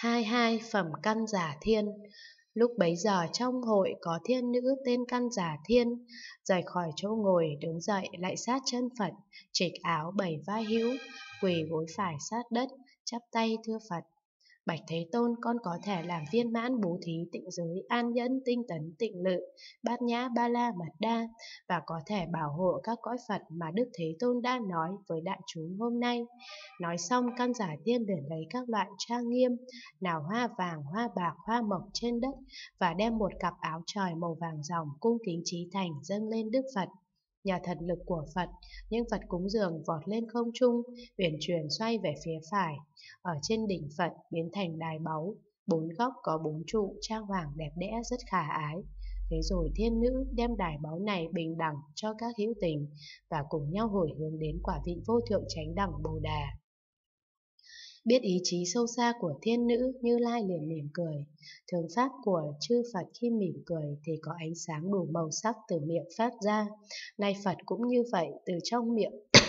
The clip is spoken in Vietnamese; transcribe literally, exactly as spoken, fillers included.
Hai hai phẩm căn giả thiên. Lúc bấy giờ trong hội có thiên nữ tên căn giả thiên, rời khỏi chỗ ngồi đứng dậy lại sát chân Phật, trịch áo bảy vai hữu, quỳ gối phải sát đất, chắp tay thưa Phật: Bạch Thế Tôn, con có thể làm viên mãn bố thí tịnh giới, an nhẫn, tinh tấn, tịnh lự, bát nhã, ba la, mật đa, và có thể bảo hộ các cõi Phật mà Đức Thế Tôn đã nói với đại chúng hôm nay. Nói xong, căn giả thiên liền lấy các loại trang nghiêm, nào hoa vàng, hoa bạc, hoa mộc trên đất, và đem một cặp áo trời màu vàng ròng cung kính chí thành dâng lên Đức Phật. Nhờ thần lực của Phật, những vật cúng dường vọt lên không trung, uyển chuyển xoay về phía phải. Ở trên đỉnh Phật biến thành đài báu, bốn góc có bốn trụ trang hoàng đẹp đẽ rất khả ái. Thế rồi thiên nữ đem đài báu này bình đẳng cho các hữu tình, và cùng nhau hồi hướng đến quả vị vô thượng chánh đẳng Bồ Đà. Biết ý chí sâu xa của thiên nữ, Như Lai liền mỉm cười. Thường pháp của chư Phật khi mỉm cười thì có ánh sáng đủ màu sắc từ miệng phát ra. Nay Phật cũng như vậy, từ trong miệng